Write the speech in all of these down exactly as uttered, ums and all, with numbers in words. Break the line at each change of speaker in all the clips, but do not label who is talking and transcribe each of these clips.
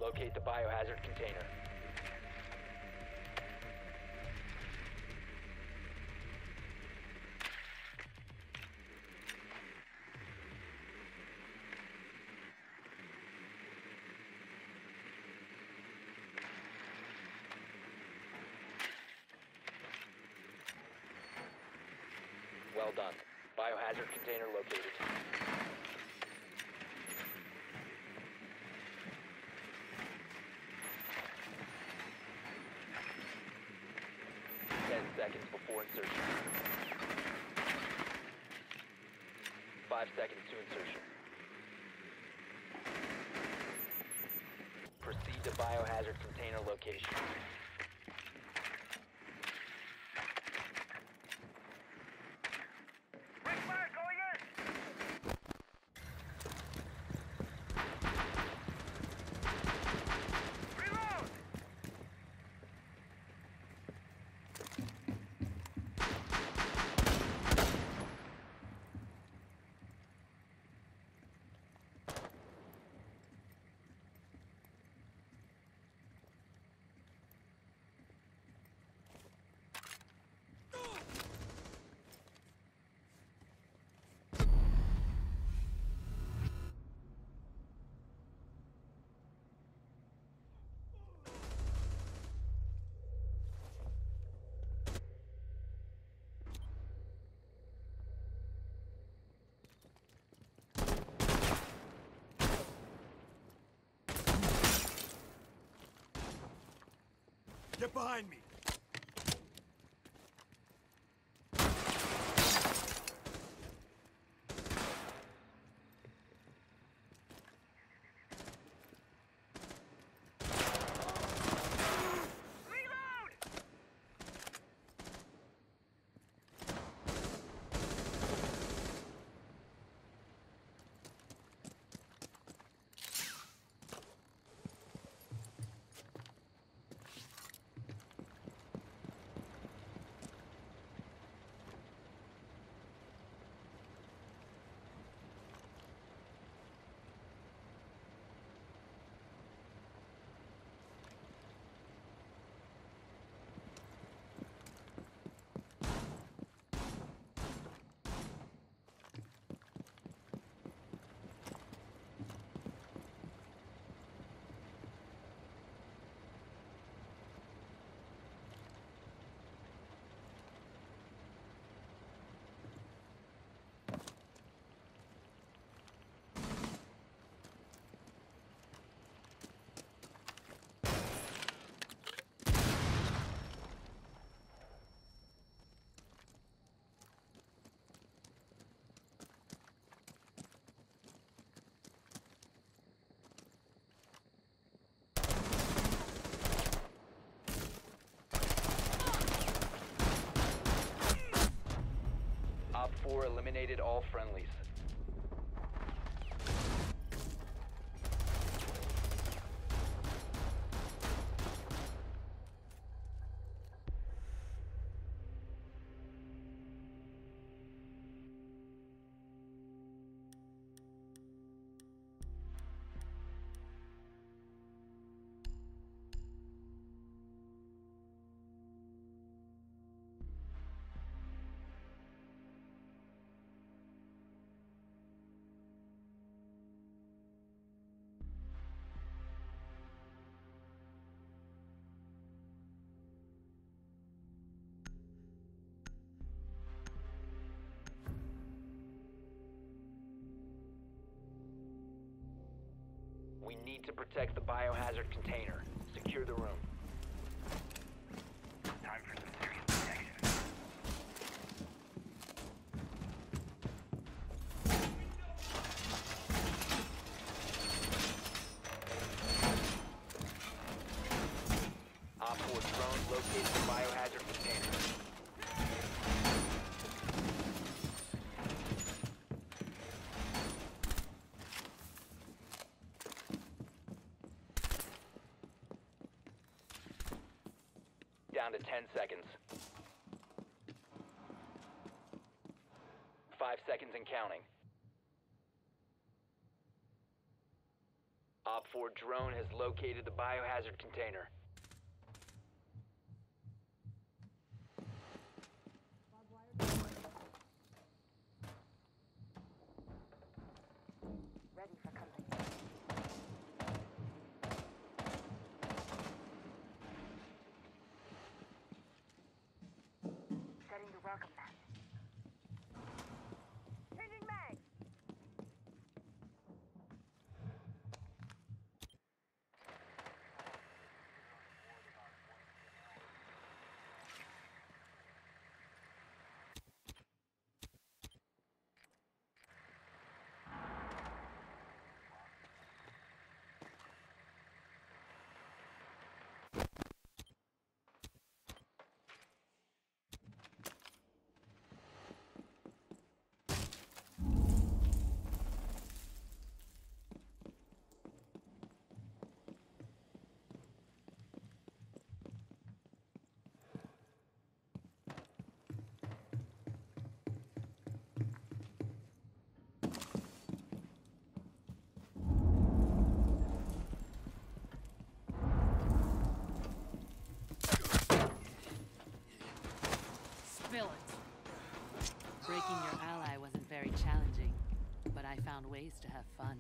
Locate the biohazard container. Well done. Biohazard container located. Ten seconds before insertion. Five seconds to insertion. Proceed to biohazard container location.
Get behind me! Op four eliminated all friendlies. We need to protect the biohazard container. Secure the room.
Time for some serious protection.
Op four drone located the biohazard container. Down to ten seconds. Five seconds and counting. Op
four drone has located the biohazard container.
Ready for company. Setting the welcome mat. Changing mags!
Spill it. Breaking your ally wasn't very challenging, but I found ways to have fun.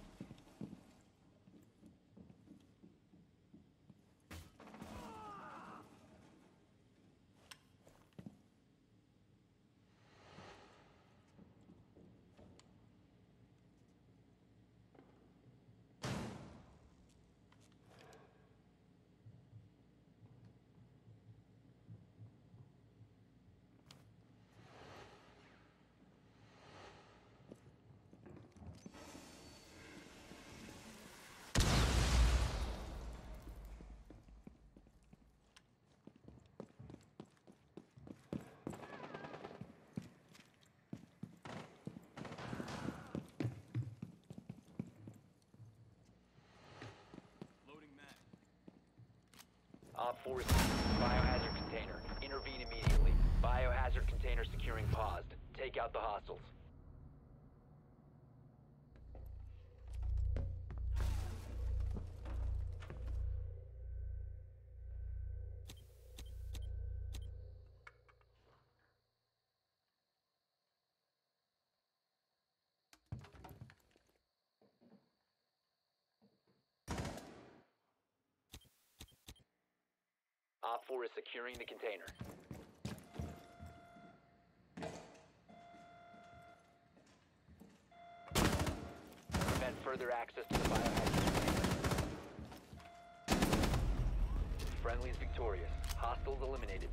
Op four is biohazard container. Intervene immediately. Biohazard container securing paused. Take out the hostiles. Op four is securing the container. Prevent further access to the biohazard container. Friendly's victorious. Hostiles eliminated.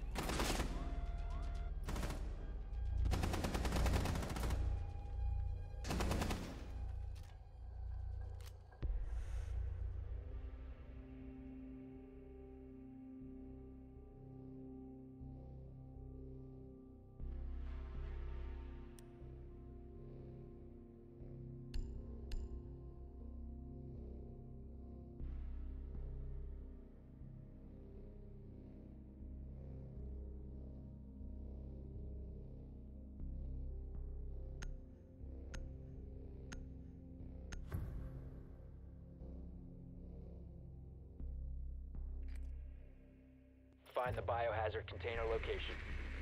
Find the biohazard container location.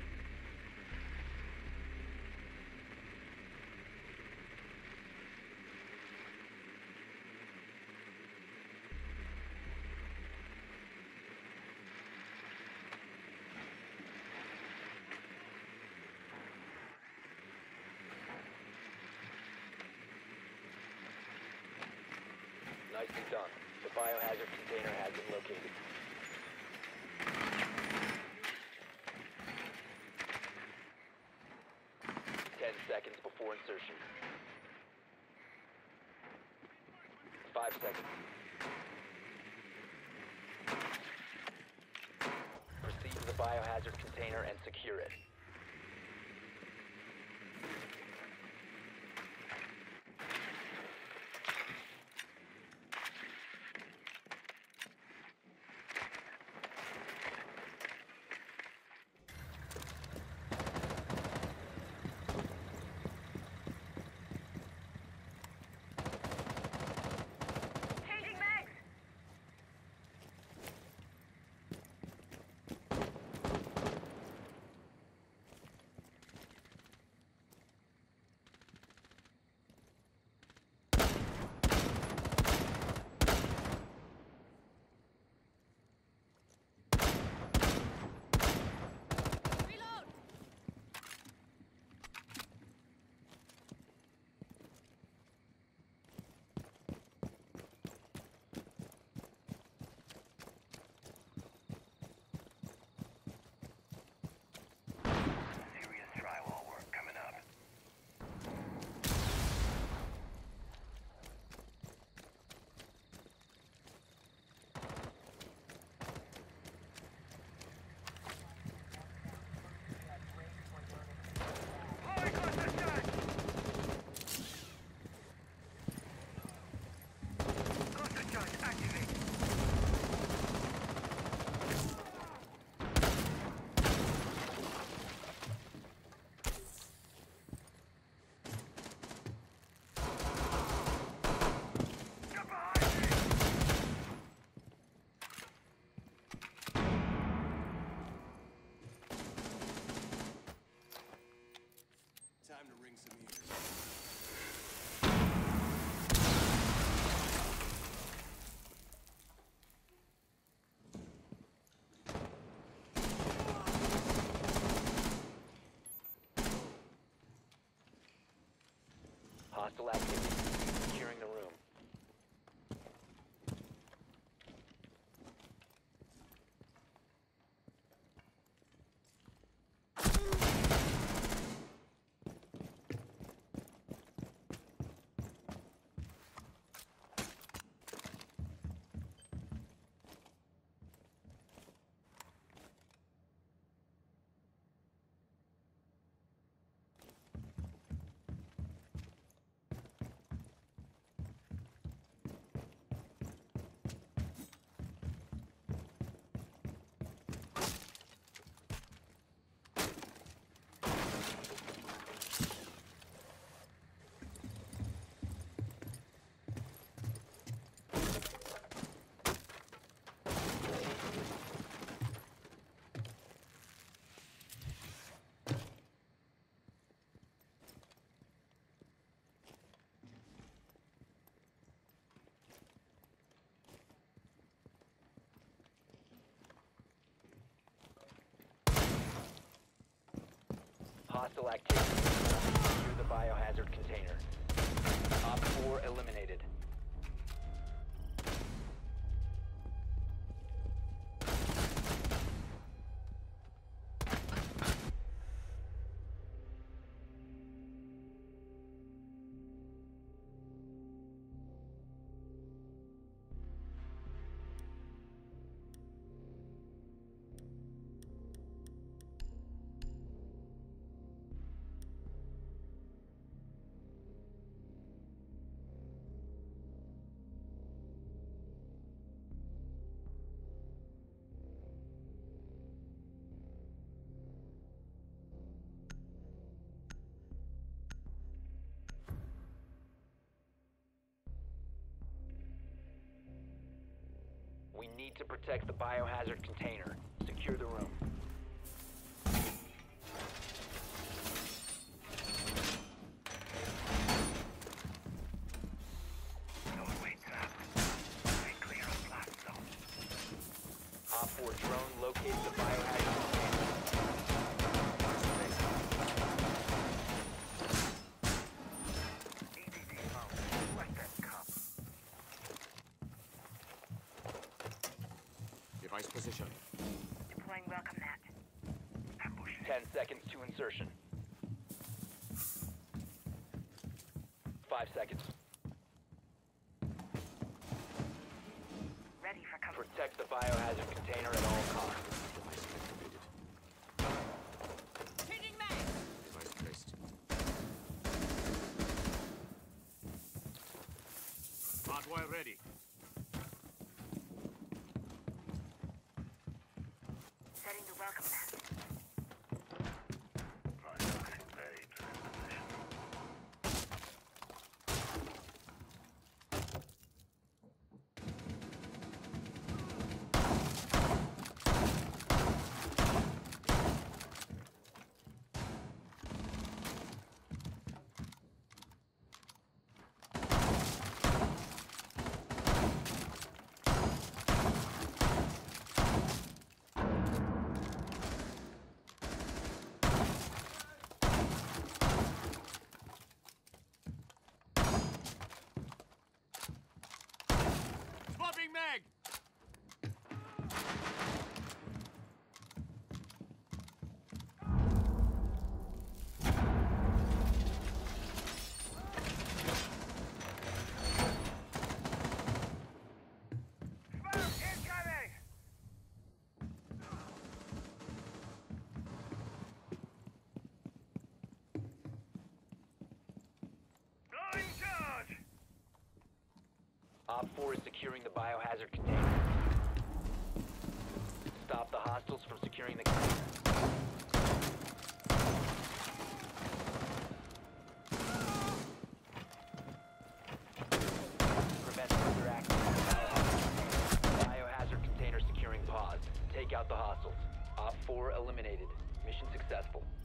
Nicely done. The biohazard container has been located. Ten seconds before insertion. Five seconds. Proceed to the biohazard container and secure it.
Changing mags!
Hostile activity. Securing the room. Hostile activity. Secure the biohazard container. Op four eliminated. We need to protect the biohazard container. Secure the room.
No way, trap. Stay clear of blast zone.
Op four drone located the biohazard container.
E D D found. Let them come.
Device position.
Deploying welcome mat.
Ambush.
Ten seconds to insertion. Five seconds.
Ready for cover.
Protect the biohazard container at all costs.
Device activated.
Changing mag!
Device placed. Hardwire ready.
Setting the welcome mat.
Biohazard babes in position.
Swapping mag!
Smoke incoming! Blowing charge!
Op four is securing the biohazard container. Stop the hostiles from securing the container. Prevent further access to the biohazard container. Biohazard container securing paused. Take out the hostiles. Op four eliminated. Mission successful.